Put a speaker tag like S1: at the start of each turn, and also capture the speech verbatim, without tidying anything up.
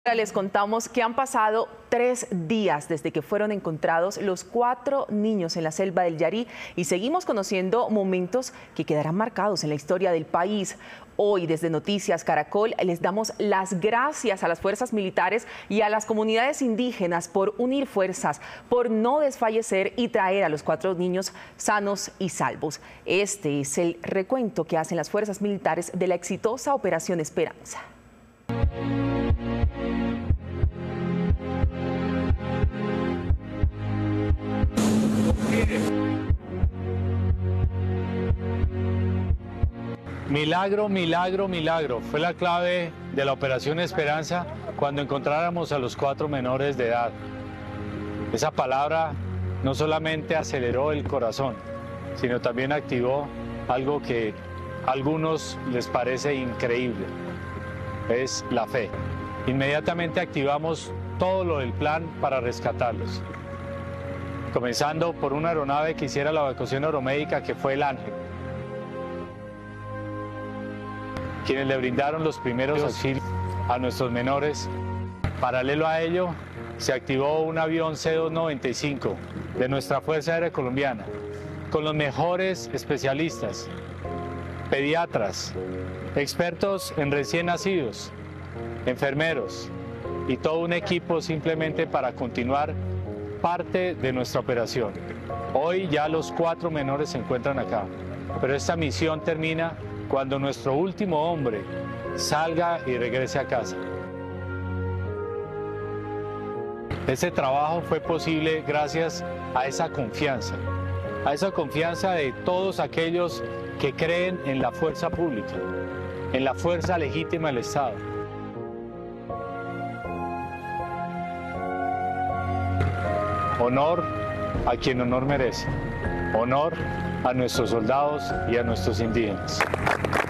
S1: Les contamos que han pasado tres días desde que fueron encontrados los cuatro niños en la selva del Yarí y seguimos conociendo momentos que quedarán marcados en la historia del país. Hoy, desde Noticias Caracol, les damos las gracias a las fuerzas militares y a las comunidades indígenas por unir fuerzas, por no desfallecer y traer a los cuatro niños sanos y salvos. Este es el recuento que hacen las fuerzas militares de la exitosa Operación Esperanza.
S2: Milagro, milagro, milagro. Fue la clave de la Operación Esperanza cuando encontráramos a los cuatro menores de edad. Esa palabra no solamente aceleró el corazón, sino también activó algo que a algunos les parece increíble. Es la fe. Inmediatamente activamos todo lo del plan para rescatarlos. Comenzando por una aeronave que hiciera la evacuación aeromédica, que fue el Ángel, quienes le brindaron los primeros auxilios a nuestros menores. Paralelo a ello, se activó un avión C doscientos noventa y cinco de nuestra Fuerza Aérea Colombiana, con los mejores especialistas, pediatras, expertos en recién nacidos, enfermeros y todo un equipo simplemente para continuar parte de nuestra operación. Hoy ya los cuatro menores se encuentran acá, pero esta misión termina cuando nuestro último hombre salga y regrese a casa. Este trabajo fue posible gracias a esa confianza, a esa confianza de todos aquellos que creen en la fuerza pública, en la fuerza legítima del Estado. Honor a quien honor merece. Honor a nuestros soldados y a nuestros indígenas.